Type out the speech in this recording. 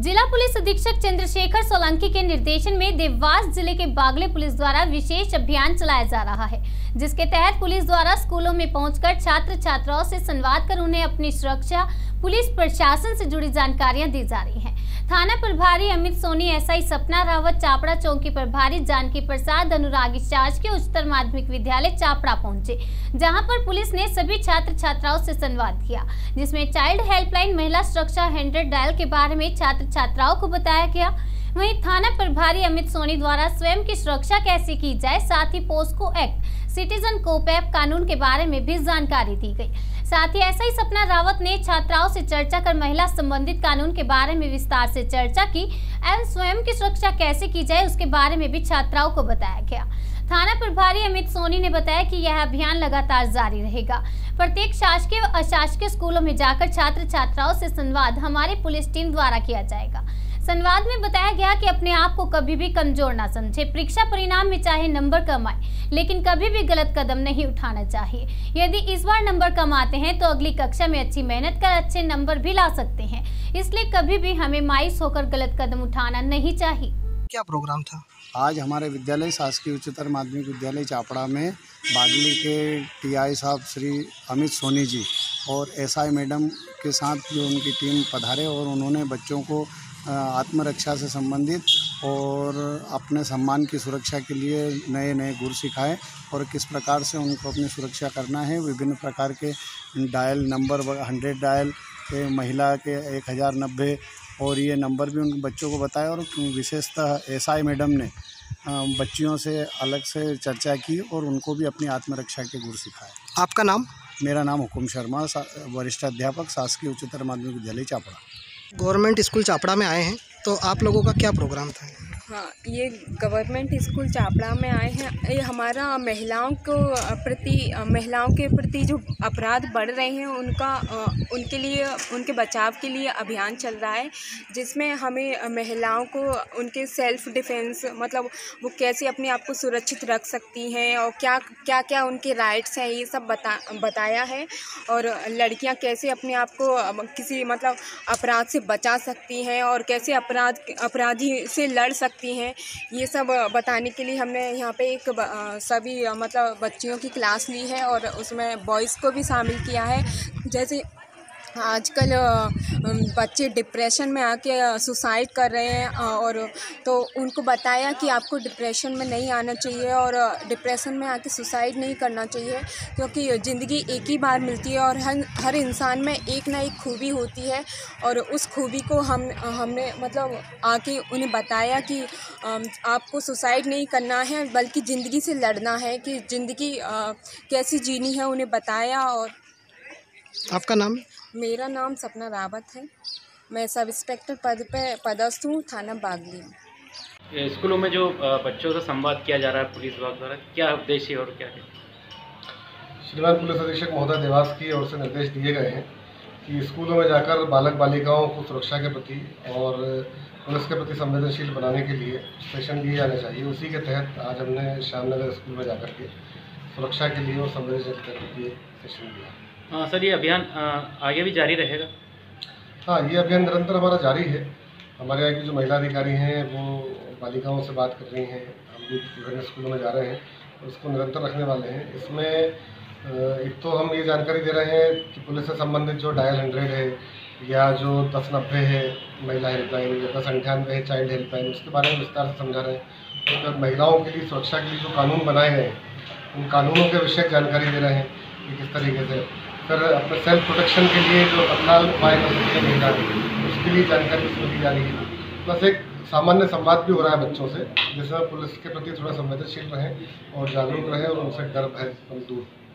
जिला पुलिस अधीक्षक चंद्रशेखर सोलंकी के निर्देशन में देवास जिले के बागले पुलिस द्वारा विशेष अभियान चलाया जा रहा है, जिसके तहत पुलिस द्वारा स्कूलों में पहुंचकर छात्र छात्राओं से संवाद कर उन्हें अपनी सुरक्षा, पुलिस प्रशासन से जुड़ी जानकारियां दी जा रही हैं। थाना प्रभारी अमित सोनी, एसआई सपना रावत, चापड़ा चौकी प्रभारी जानकी प्रसाद, अनुरागी शासकीय उच्चतर माध्यमिक विद्यालय चापड़ा पहुंचे, जहां पर पुलिस ने सभी छात्र छात्राओं से संवाद किया, जिसमें चाइल्ड हेल्पलाइन, महिला सुरक्षा 100 डायल के बारे में छात्र छात्राओं को बताया गया। वहीं थाना प्रभारी अमित सोनी द्वारा स्वयं की सुरक्षा कैसे की जाए, साथ ही पोस्को एक्ट, सिटीजन कोपैप कानून के बारे में भी जानकारी दी गई। साथ ही एसआई सपना रावत ने छात्राओं से चर्चा कर महिला संबंधित कानून के बारे में विस्तार से चर्चा की एवं स्वयं की सुरक्षा कैसे की जाए उसके बारे में भी छात्राओं को बताया गया। थाना प्रभारी अमित सोनी ने बताया कि यह अभियान लगातार जारी रहेगा। प्रत्येक शासकीय व अशासकीय स्कूलों में जाकर छात्र छात्राओं से संवाद हमारी पुलिस टीम द्वारा किया जाएगा। संवाद में बताया गया कि अपने आप को कभी भी कमजोर ना समझे, परीक्षा परिणाम में चाहे नंबर कम आए, लेकिन कभी भी गलत कदम नहीं उठाना चाहिए। यदि इस बार नंबर कम आते हैं तो अगली कक्षा में अच्छी मेहनत कर अच्छे नंबर भी ला सकते हैं, इसलिए कभी भी हमें मायूस होकर गलत कदम उठाना नहीं चाहिए। क्या प्रोग्राम था? आज हमारे विद्यालय शासकीय उच्चतर माध्यमिक विद्यालय चापड़ा में बागली के टीआई साहब श्री अमित सोनी जी और एसआई मैडम के साथ जो उनकी टीम पधारे और उन्होंने बच्चों को आत्मरक्षा से संबंधित और अपने सम्मान की सुरक्षा के लिए नए नए गुर सिखाए और किस प्रकार से उनको अपनी सुरक्षा करना है। विभिन्न प्रकार के डायल नंबर 100 डायल के, महिला के 1090 और ये नंबर भी उन बच्चों को बताया और विशेषतः एसआई मैडम ने बच्चियों से अलग से चर्चा की और उनको भी अपनी आत्मरक्षा के गुर सिखाए। आपका नाम? मेरा नाम हुकुम शर्मा, वरिष्ठ अध्यापक शासकीय उच्चतर माध्यमिक विद्यालय चापड़ा। गवर्नमेंट स्कूल चापड़ा में आए हैं, तो आप लोगों का क्या प्रोग्राम था? हाँ, ये गवर्नमेंट स्कूल चापड़ा में आए हैं। ये हमारा महिलाओं के प्रति जो अपराध बढ़ रहे हैं उनके लिए, उनके बचाव के लिए अभियान चल रहा है, जिसमें हमें महिलाओं को उनके सेल्फ डिफेंस, मतलब वो कैसे अपने आप को सुरक्षित रख सकती हैं और क्या क्या उनके राइट्स हैं, ये सब बताया है। और लड़कियां कैसे अपने आप को किसी मतलब अपराध से बचा सकती हैं और कैसे अपराधी से लड़ सकती हैं, ये सब बताने के लिए हमने यहाँ पे एक सभी मतलब बच्चियों की क्लास ली है और उसमें बॉयज़ को भी शामिल किया है। जैसे आजकल बच्चे डिप्रेशन में आके सुसाइड कर रहे हैं और तो उनको बताया कि आपको डिप्रेशन में नहीं आना चाहिए और डिप्रेशन में आके सुसाइड नहीं करना चाहिए, क्योंकि ज़िंदगी एक ही बार मिलती है और हर इंसान में एक ना एक खूबी होती है और उस खूबी को हमने मतलब आके उन्हें बताया कि आपको सुसाइड नहीं करना है बल्कि ज़िंदगी से लड़ना है, कि ज़िंदगी कैसी जीनी है उन्हें बताया। और आपका नाम? मेरा नाम सपना रावत है, मैं सब इंस्पेक्टर पद पे पदस्थ हूँ, थाना बागली। स्कूलों में जो बच्चों से संवाद किया जा रहा है पुलिस विभाग द्वारा, क्या उद्देश्य और क्या है? श्रीमान पुलिस अधीक्षक महोदय देवास की ओर से निर्देश दिए गए हैं कि स्कूलों में जाकर बालक बालिकाओं को सुरक्षा के प्रति और पुलिस के प्रति संवेदनशील बनाने के लिए सेशन दिए जाने चाहिए। उसी के तहत आज हमने श्यामनगर स्कूल में जाकर के सुरक्षा के लिए और संवेदनशीलता के लिए सेशन दिया। हाँ सर, ये अभियान आगे भी जारी रहेगा? हाँ, ये अभियान निरंतर हमारा जारी है। हमारे यहाँ की जो महिला अधिकारी हैं वो बालिकाओं से बात कर रही हैं, हम भी विभिन्न स्कूलों में जा रहे हैं, उसको निरंतर रखने वाले हैं। इसमें एक तो हम ये जानकारी दे रहे हैं कि पुलिस से संबंधित जो डायल 100 है या जो 1090 है महिला हेल्पलाइन या 1098 है चाइल्ड हेल्पलाइन, उसके बारे में विस्तार से समझा रहे हैं। और महिलाओं के लिए सुरक्षा के लिए जो कानून बनाए गए हैं उन कानूनों के विषय जानकारी दे रहे हैं कि किस तरीके से फिर अपने सेल्फ प्रोटेक्शन के लिए जो तत्काल उपाय कर सकते हैं महिला, उसके लिए जानकारी इसमें दी जा रही है। प्लस एक सामान्य संवाद भी हो रहा है बच्चों से, जिसमें पुलिस के प्रति थोड़ा संवेदनशील रहें और जागरूक रहें और उनसे डर भय दूर।